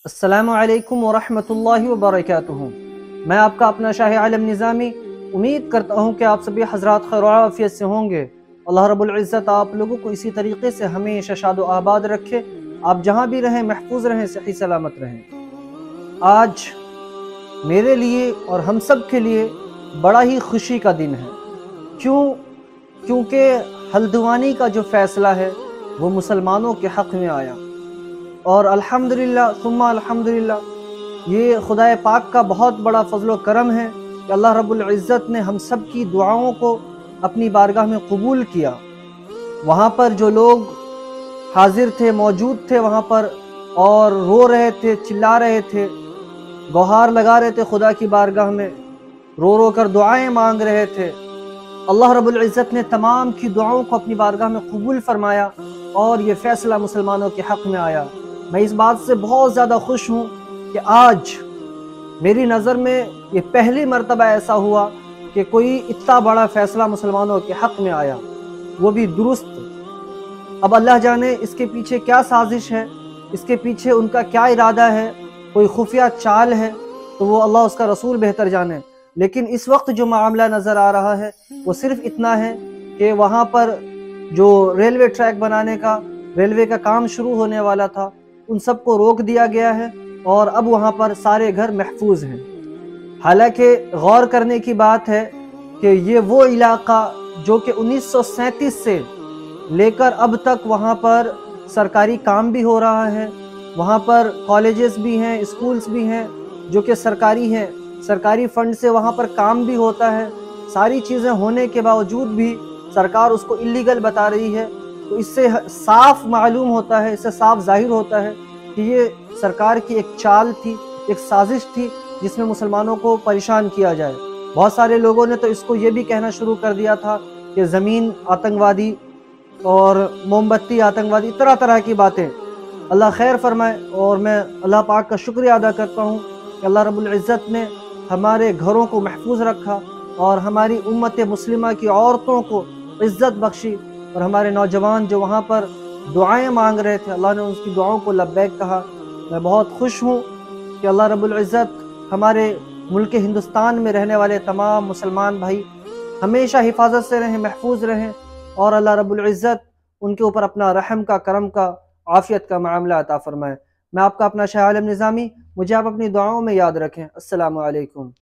السلام علیکم ورحمۃ اللہ وبرکاتہ۔ میں آپ کا اپنا شاہ عالم نظامی امید کرتا ہوں کہ آپ سبھی حضرات خیر و عافیت سے ہوں گے۔ اللہ رب العزت آپ لوگوں کو اسی طریقے سے ہمیشہ شاد و آباد رکھے، آپ جہاں بھی رہیں محفوظ رہیں، صحیح سلامت رہیں۔ آج میرے لیے اور ہم سب کے لیے بڑا ہی خوشی کا دن ہے۔ کیونکہ ہلدوانی کا جو فیصلہ ہے وہ مسلمانوں کے حق میں آیا، اور الحمدللہ ثم الحمدللہ یہ خدا پاک کا بہت بڑا فضل و کرم ہے کہ اللہ رب العزت نے ہم سب کی دعاؤں کو اپنی بارگاہ میں قبول کیا۔ وہاں پر جو لوگ حاضر تھے، موجود تھے وہاں پر، اور رو رہے تھے، چلا رہے تھے، گہار لگا رہے تھے خدا کی بارگاہ میں، رو رو کر دعائیں مانگ رہے تھے، اللہ رب العزت نے تمام کی دعاؤں کو اپنی بارگاہ میں قبول فرمایا اور یہ فیصلہ مسلمانوں کے حق میں آیا۔ میں اس بات سے بہت زیادہ خوش ہوں کہ آج میری نظر میں یہ پہلی مرتبہ ایسا ہوا کہ کوئی اتنا بڑا فیصلہ مسلمانوں کے حق میں آیا، وہ بھی درست۔ اب اللہ جانے اس کے پیچھے کیا سازش ہے، اس کے پیچھے ان کا کیا ارادہ ہے، کوئی خفیہ چال ہے تو وہ اللہ اس کا رسول بہتر جانے۔ لیکن اس وقت جو معاملہ نظر آ رہا ہے وہ صرف اتنا ہے کہ وہاں پر جو ریلوے ٹریک بنانے کا، ریلوے کا کام شروع ہونے والا تھا، ان سب کو روک دیا گیا ہے اور اب وہاں پر سارے گھر محفوظ ہیں۔ حالانکہ غور کرنے کی بات ہے کہ یہ وہ علاقہ جو کہ 1937 سے لے کر اب تک وہاں پر سرکاری کام بھی ہو رہا ہے، وہاں پر کالجز بھی ہیں، اسکولز بھی ہیں جو کہ سرکاری ہیں، سرکاری فنڈ سے وہاں پر کام بھی ہوتا ہے۔ ساری چیزیں ہونے کے باوجود بھی سرکار اس کو اللیگل بتا رہی ہے، تو اس سے صاف معلوم ہوتا ہے، اس سے صاف ظاہر ہوتا ہے کہ یہ سرکار کی ایک چال تھی، ایک سازش تھی جس میں مسلمانوں کو پریشان کیا جائے۔ بہت سارے لوگوں نے تو اس کو یہ بھی کہنا شروع کر دیا تھا کہ زمین آتنکوادی اور موم بتی آتنکوادی، طرح طرح کی باتیں۔ اللہ خیر فرمائے، اور میں اللہ پاک کا شکریہ ادا کرتا ہوں کہ اللہ رب العزت نے ہمارے گھروں کو محفوظ رکھا اور ہماری امت مسلمہ کی عورتوں کو عزت بخشی، اور ہمارے نوجوان جو وہاں پر دعائیں مانگ رہے تھے اللہ نے ان کی دعاؤں کو لبیک کہا۔ میں بہت خوش ہوں کہ اللہ رب العزت ہمارے ملک ہندوستان میں رہنے والے تمام مسلمان بھائی ہمیشہ حفاظت سے رہیں، محفوظ رہیں، اور اللہ رب العزت ان کے اوپر اپنا رحم کا، کرم کا، عافیت کا معاملہ عطا فرمائے۔ میں آپ کا اپنا شاہ عالم نظامی، مجھے آپ اپنی دعاؤں میں یاد رکھیں۔ السلام علیکم۔